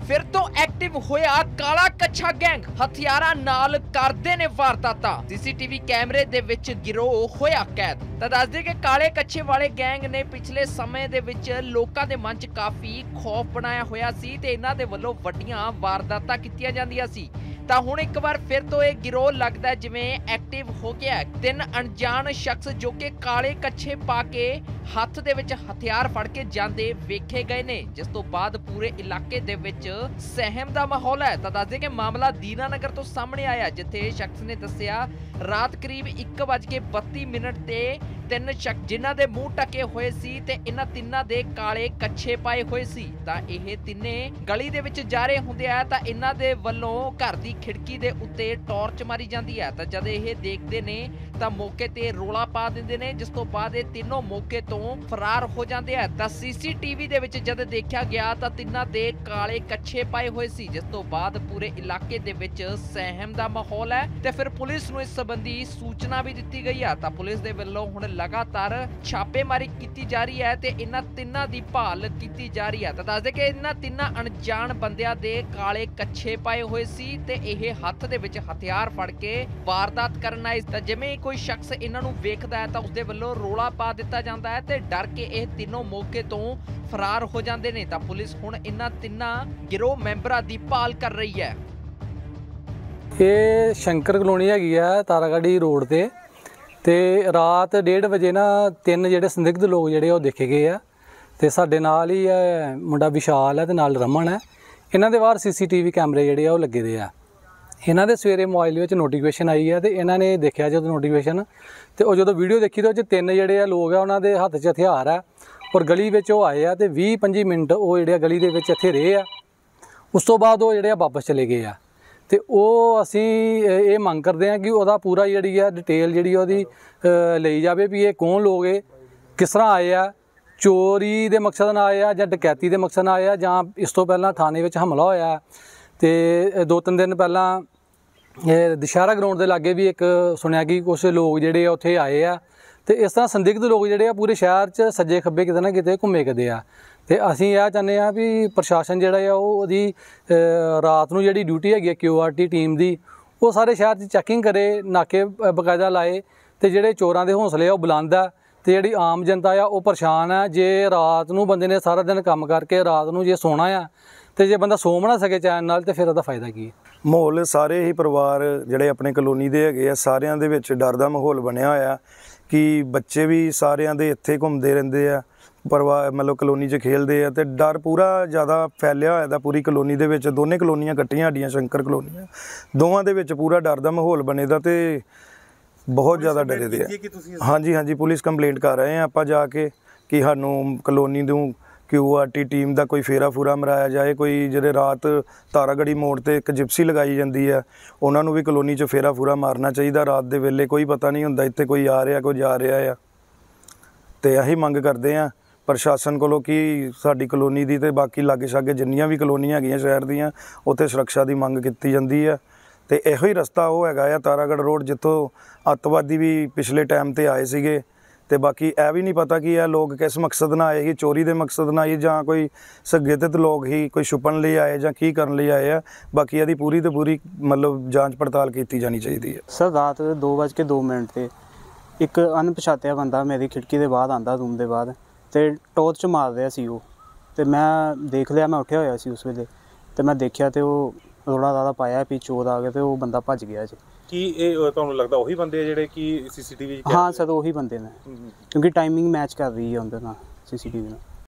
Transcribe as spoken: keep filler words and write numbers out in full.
फिर तो एक्टिव होया काला कच्छा गैंग हथियारां नाल करदे ने वारदातां। सीसीटीवी कैमरे दे विच गिरोह होया कैद। तां दस दे कि काले कच्छे वाले गैंग ने पिछले समय दे विच लोकां दे मन च काफी खौफ बनाया होया सी ते इन्हां दे वल्लों वड्डियां वारदातां कीतीआं जांदियां सी। ਤਾਂ ਹੁਣ ਇੱਕ ਵਾਰ ਫਿਰ ਤੋਂ ਇਹ ਗਿਰੋਹ ਲੱਗਦਾ ਜਿਵੇਂ ਐਕਟਿਵ ਹੋ ਗਿਆ। ਤਿੰਨ ਅਣਜਾਣ ਸ਼ਖਸ ਜੋ ਕਿ ਕਾਲੇ ਕੱਛੇ ਪਾ ਕੇ ਹੱਥ ਦੇ ਵਿੱਚ ਹਥਿਆਰ ਫੜ ਕੇ ਜਾਂਦੇ ਵੇਖੇ ਗਏ ਨੇ, ਜਿਸ ਤੋਂ ਬਾਅਦ ਪੂਰੇ ਇਲਾਕੇ ਦੇ ਵਿੱਚ ਸਹਿਮ ਦਾ ਮਾਹੌਲ ਹੈ। ਤਾਂ ਦੱਸਦੇ ਕਿ ਮਾਮਲਾ ਦੀਨਾਨਗਰ ਤੋਂ ਸਾਹਮਣੇ ਆਇਆ, ਜਿੱਥੇ ਸ਼ਖਸ ਨੇ ਦੱਸਿਆ ਰਾਤ ਕਰੀਬ ਇੱਕ ਵੱਜ ਕੇ ਬੱਤੀ ਮਿੰਟ ਤੇ ਤਿੰਨ ਸ਼ਖਸ ਜਿਨ੍ਹਾਂ ਦੇ ਮੂੰਹ ਢਕੇ ਹੋਏ ਸੀ ਤੇ ਇਹਨਾਂ ਤਿੰਨਾਂ ਦੇ ਕਾਲੇ ਕੱਛੇ ਪਾਏ ਹੋਏ ਸੀ। ਤਾਂ ਇਹ ਤਿੰਨੇ ਗਲੀ ਦੇ ਵਿੱਚ ਜਾ ਰਹੇ ਹੁੰਦੇ ਆ ਤਾਂ ਇਹਨਾਂ ਦੇ ਵੱਲੋਂ ਘਰ ਦੀ ਖਿੜਕੀ ਦੇ ਉੱਤੇ ਟਾਰਚ ਮਾਰੀ ਜਾਂਦੀ ਹੈ। ਤਾਂ ਜਦ ਇਹ ਦੇਖਦੇ ਨੇ ਤਾਂ ਮੌਕੇ ਤੇ ਰੋਲਾ ਪਾ ਦਿੰਦੇ ਨੇ, ਜਿਸ ਤੋਂ ਬਾਅਦ ਇਹ ਤਿੰਨੋਂ ਮੌਕੇ ਤੋਂ ਫਰਾਰ ਹੋ ਜਾਂਦੇ ਆ। ਤਾਂ ਸੀਸੀਟੀਵੀ ਦੇ ਵਿੱਚ ਜਦ ਦੇਖਿਆ ਗਿਆ ਤਾਂ ਤਿੰਨਾਂ ਦੇ ਕਾਲੇ ਕੱਛੇ ਪਾਏ ਹੋਏ ਸੀ, ਜਿਸ ਤੋਂ ਬਾਅਦ ਪੂਰੇ ਇਲਾਕੇ ਦੇ ਵਿੱਚ ਸਹਿਮ ਦਾ ਮਾਹੌਲ ਹੈ ਤੇ ਫਿਰ ਪੁਲਿਸ ਨੂੰ ਇਸ ਸੰਬੰਧੀ ਸੂਚਨਾ ਵੀ ਦਿੱਤੀ ਗਈ ਆ। ਤਾਂ ਪੁਲਿਸ ਦੇ ਵੱਲੋਂ ਹੁਣ ਲਗਾਤਾਰ ਛਾਪੇਮਾਰੀ ਕੀਤੀ ਜਾ ਰਹੀ ਹੈ ਤੇ ਇਹਨਾਂ ਤਿੰਨਾਂ ਦੀ ਭਾਲ ਕੀਤੀ ਜਾ ਰਹੀ ਹੈ। ਤਾਂ ਦੱਸਦੇ ਕਿ ਇਹਨਾਂ ਤਿੰਨਾਂ ਅਣਜਾਣ ਬੰਦਿਆਂ ਦੇ ਕਾਲੇ ਕੱਛੇ ਪਾਏ ਹੋਏ ਸੀ ਤੇ ਇਹ ਹੱਥ ਦੇ ਵਿੱਚ ਹਥਿਆਰ ਫੜ ਕੇ ਵਾਰਦਾਤ ਕਰਨ ਆਏ। ਤਾਂ ਜਿਵੇਂ ਕੋਈ ਸ਼ਖਸ ਇਹਨਾਂ ਨੂੰ ਵੇਖਦਾ ਹੈ ਤਾਂ ਉਸਦੇ ਵੱਲੋਂ ਰੋਲਾ ਪਾ ਦਿੱਤਾ ਜਾਂਦਾ ਹੈ ਤੇ ਡਰ ਕੇ ਇਹ ਤਿੰਨੋਂ ਮੌਕੇ ਤੋਂ ਫਰਾਰ ਹੋ ਜਾਂਦੇ ਨੇ। ਤਾਂ ਪੁਲਿਸ ਹੁਣ ਇਹਨਾਂ ਤਿੰਨਾਂ ਗਿਰੋਹ ਮੈਂਬਰਾਂ ਦੀ ਭਾਲ ਕਰ ਰਹੀ ਹੈ। ਇਹ ਸ਼ੰਕਰ ਕਲੋਨੀ ਹੈਗੀ ਆ ਤਾਰਾਗੜ੍ਹੀ ਰੋਡ ਤੇ ਤੇ ਰਾਤ डेढ़ ਵਜੇ ਨਾ ਤਿੰਨ ਜਿਹੜੇ ਸੰਦਿਗਧ ਲੋਕ ਜਿਹੜੇ ਉਹ ਦੇਖੇ ਗਏ ਆ ਤੇ ਸਾਡੇ ਨਾਲ ਹੀ ਮੁੰਡਾ ਵਿਸ਼ਾਲ ਹੈ ਤੇ ਨਾਲ ਰਮਨ ਹੈ। ਇਹਨਾਂ ਦੇ ਬਾਹਰ ਸੀਸੀਟੀਵੀ ਕੈਮਰੇ ਜਿਹੜੇ ਆ ਉਹ ਲੱਗੇ ਦੇ ਆ। ਇਹਨਾਂ ਦੇ ਸਵੇਰੇ ਮੋਬਾਈਲ ਵਿੱਚ ਨੋਟੀਫਿਕੇਸ਼ਨ ਆਈ ਹੈ ਤੇ ਇਹਨਾਂ ਨੇ ਦੇਖਿਆ ਜਦੋਂ ਨੋਟੀਫਿਕੇਸ਼ਨ ਤੇ ਉਹ ਜਦੋਂ ਵੀਡੀਓ ਦੇਖੀ ਤਾਂ ਉਹ 'ਚ ਤਿੰਨ ਜਿਹੜੇ ਆ ਲੋਕ ਆ ਉਹਨਾਂ ਦੇ ਹੱਥ 'ਚ ਹਥਿਆਰ ਆ ਔਰ ਗਲੀ ਵਿੱਚ ਉਹ ਆਏ ਆ ਤੇ ਵੀਹ ਪੰਜੀ ਮਿੰਟ ਉਹ ਜਿਹੜੇ ਗਲੀ ਦੇ ਵਿੱਚ ਇੱਥੇ ਰਹੇ ਆ। ਉਸ ਤੋਂ ਬਾਅਦ ਉਹ ਜਿਹੜੇ ਆ ਵਾਪਸ ਚਲੇ ਗਏ ਆ ਤੇ ਉਹ ਅਸੀਂ ਇਹ ਮੰਗ ਕਰਦੇ ਹਾਂ ਕਿ ਉਹਦਾ ਪੂਰਾ ਜਿਹੜੀ ਆ ਡਿਟੇਲ ਜਿਹੜੀ ਉਹਦੀ ਲਈ ਜਾਵੇ ਵੀ ਇਹ ਕੌਣ ਲੋਕ ਹੈ, ਕਿਸ ਤਰ੍ਹਾਂ ਆਏ ਆ, ਚੋਰੀ ਦੇ ਮਕਸਦ ਨਾਲ ਆਏ ਆ ਜਾਂ ਡਕੈਤੀ ਦੇ ਮਕਸਦ ਨਾਲ ਆਏ ਆ ਜਾਂ ਇਸ ਤੋਂ ਪਹਿਲਾਂ ਥਾਣੇ ਵਿੱਚ ਹਮਲਾ ਹੋਇਆ। ਤੇ ਦੋ ਤਿੰਨ ਦਿਨ ਪਹਿਲਾਂ ਇਹ ਦੁਸ਼ਹਿਰਾ ਗਰਾਊਂਡ ਦੇ ਲਾਗੇ ਵੀ ਇੱਕ ਸੁਣਿਆ ਕਿ ਕੁਛ ਲੋਕ ਜਿਹੜੇ ਆ ਉੱਥੇ ਆਏ ਆ ਤੇ ਇਸ ਤਰ੍ਹਾਂ ਸੰਦਿਗਧ ਲੋਕ ਜਿਹੜੇ ਆ ਪੂਰੇ ਸ਼ਹਿਰ 'ਚ ਸੱਜੇ ਖੱਬੇ ਕਿਤੇ ਨਾ ਕਿਤੇ ਘੁੰਮੇ ਕਦੇ ਆ। ਤੇ ਅਸੀਂ ਇਹ ਚਾਹੁੰਦੇ ਹਾਂ ਵੀ ਪ੍ਰਸ਼ਾਸਨ ਜਿਹੜਾ ਆ ਉਹ ਉਹਦੀ ਰਾਤ ਨੂੰ ਜਿਹੜੀ ਡਿਊਟੀ ਹੈਗੀ ਆ ਕਿਊ ਆਰ ਟੀ ਟੀਮ ਦੀ ਉਹ ਸਾਰੇ ਸ਼ਹਿਰ 'ਚ ਚੈਕਿੰਗ ਕਰੇ, ਨਾਕੇ ਬਕਾਇਦਾ ਲਾਏ ਤੇ ਜਿਹੜੇ ਚੋਰਾਂ ਦੇ ਹੌਸਲੇ ਆ ਉਹ ਬੁਲੰਦ ਆ ਤੇ ਜਿਹੜੀ ਆਮ ਜਨਤਾ ਆ ਉਹ ਪਰੇਸ਼ਾਨ ਆ। ਜੇ ਰਾਤ ਨੂੰ ਬੰਦੇ ਨੇ ਸਾਰਾ ਦਿਨ ਕੰਮ ਕਰਕੇ ਰਾਤ ਨੂੰ ਜੇ ਸੋਣਾ ਆ ਤੇ ਜੇ ਬੰਦਾ ਸੋ ਨਾ ਸਕੇ ਚੈਨ ਨਾਲ ਤੇ ਫਿਰ ਉਹਦਾ ਫਾਇਦਾ ਕੀ ਹੈ। ਮਾਹੌਲ ਸਾਰੇ ਹੀ ਪਰਿਵਾਰ ਜਿਹੜੇ ਆਪਣੇ ਕਲੋਨੀ ਦੇ ਹੈਗੇ ਆ ਸਾਰਿਆਂ ਦੇ ਵਿੱਚ ਡਰ ਦਾ ਮਾਹੌਲ ਬਣਿਆ ਹੋਇਆ ਕਿ ਬੱਚੇ ਵੀ ਸਾਰਿਆਂ ਦੇ ਇੱਥੇ ਘੁੰਮਦੇ ਰਹਿੰਦੇ ਆ, ਪਰਿਵਾਰ ਮਤਲਬ ਕਲੋਨੀ 'ਚ ਖੇਲਦੇ ਆ ਤੇ ਡਰ ਪੂਰਾ ਜ਼ਿਆਦਾ ਫੈਲਿਆ ਹੋਇਆ ਦਾ ਪੂਰੀ ਕਲੋਨੀ ਦੇ ਵਿੱਚ। ਦੋਨੇ ਕਲੋਨੀਆਂ ਇਕੱਠੀਆਂ ਸਾਡੀਆਂ ਸ਼ੰਕਰ ਕਲੋਨੀਆਂ, ਦੋਵਾਂ ਦੇ ਵਿੱਚ ਪੂਰਾ ਡਰ ਦਾ ਮਾਹੌਲ ਬਣੇ ਦਾ ਤੇ ਬਹੁਤ ਜ਼ਿਆਦਾ ਡਰੇ ਦੇ ਆ। ਹਾਂਜੀ ਹਾਂਜੀ ਪੁਲਿਸ ਕੰਪਲੇਂਟ ਕਰ ਰਹੇ ਆ ਆਪਾਂ ਜਾ ਕੇ ਕਿ ਸਾਨੂੰ ਕਲੋਨੀ ਨੂੰ ਕਿਊ ਆਰ ਟੀ ਟੀਮ ਦਾ ਕੋਈ ਫੇਰਾ ਫੂਰਾ ਮਰਾਇਆ ਜਾਏ। ਕੋਈ ਜਿਹੜੇ ਰਾਤ ਤਾਰਾਗੜ੍ਹੀ ਮੋੜ ਤੇ ਇੱਕ ਜਿਪਸੀ ਲਗਾਈ ਜਾਂਦੀ ਆ ਉਹਨਾਂ ਨੂੰ ਵੀ ਕਲੋਨੀ 'ਚ ਫੇਰਾ ਫੂਰਾ ਮਾਰਨਾ ਚਾਹੀਦਾ। ਰਾਤ ਦੇ ਵੇਲੇ ਕੋਈ ਪਤਾ ਨਹੀਂ ਹੁੰਦਾ ਇੱਥੇ ਕੋਈ ਆ ਰਿਹਾ ਕੋਈ ਜਾ ਰਿਹਾ ਆ। ਤੇ ਅਸੀਂ ਮੰਗ ਕਰਦੇ ਆ ਪ੍ਰਸ਼ਾਸਨ ਕੋਲੋਂ ਕਿ ਸਾਡੀ ਕਲੋਨੀ ਦੀ ਤੇ ਬਾਕੀ ਲਾਗੇ ਛਾਗੇ ਜਿੰਨੀਆਂ ਵੀ ਕਲੋਨੀਆਂ ਹੈਗੀਆਂ ਸ਼ਹਿਰ ਦੀਆਂ ਉੱਥੇ ਸੁਰੱਖਿਆ ਦੀ ਮੰਗ ਕੀਤੀ ਜਾਂਦੀ ਆ। ਤੇ ਇਹੋ ਹੀ ਰਸਤਾ ਉਹ ਹੈਗਾ ਆ ਤਾਰਾਗੜ੍ਹ ਰੋਡ ਜਿੱਥੋਂ ਅੱਤਵਾਦੀ ਵੀ ਪਿਛਲੇ ਟਾਈਮ ਤੇ ਆਏ ਸੀਗੇ। ਤੇ ਬਾਕੀ ਇਹ ਵੀ ਨਹੀਂ ਪਤਾ ਕਿ ਇਹ ਲੋਕ ਕਿਸ ਮਕਸਦ ਨਾਲ ਆਏ ਸੀ, ਚੋਰੀ ਦੇ ਮਕਸਦ ਨਾਲ ਆਏ ਜਾਂ ਕੋਈ ਸੰਗਠਿਤ ਲੋਕ ਹੀ ਕੋਈ ਛੁਪਣ ਲਈ ਆਏ ਜਾਂ ਕੀ ਕਰਨ ਲਈ ਆਏ ਆ। ਬਾਕੀ ਇਹਦੀ ਪੂਰੀ ਤੇ ਪੂਰੀ ਮਤਲਬ ਜਾਂਚ ਪੜਤਾਲ ਕੀਤੀ ਜਾਣੀ ਚਾਹੀਦੀ ਹੈ। ਸਰ ਰਾਤ ਦੋ ਵੱਜ ਕੇ ਦੋ ਮਿੰਟ ਤੇ ਇੱਕ ਅਣਪਛਾਤਿਆ ਬੰਦਾ ਮੇਰੀ ਖਿੜਕੀ ਦੇ ਬਾਹਰ ਆਂਦਾ ਰੂਮ ਦੇ ਬਾਹਰ ਤੇ ਟੋਰਚ ਮਾਰ ਰਿਹਾ ਸੀ ਉਹ ਤੇ ਮੈਂ ਦੇਖ ਲਿਆ, ਮੈਂ ਉੱਠਿਆ ਹੋਇਆ ਸੀ ਉਸ ਵੇਲੇ ਤੇ ਮੈਂ ਦੇਖਿਆ ਤੇ ਉਹ ਰੋਲਾ ਰਾਲਾ ਪਾਇਆ ਵੀ ਚੋਰ ਆ ਗਏ ਤੇ ਉਹ ਬੰਦਾ ਭੱਜ ਗਿਆ ਜੀ। ਕੀ ਇਹ ਤੁਹਾਨੂੰ ਲੱਗਦਾ ਉਹੀ ਬੰਦੇ ਆ ਜਿਹੜੇ ਕਿ ਸੀਸੀਟੀਵੀ? ਹਾਂ ਸਰ ਉਹੀ ਬੰਦੇ ਨੇ ਕਿਉਂਕਿ ਟਾਈਮਿੰਗ ਮੈਚ ਕਰ ਰਹੀ ਹੈ ਉਹਦੇ ਨਾਲ ਸੀਸੀਟੀਵੀ ਨਾਲ।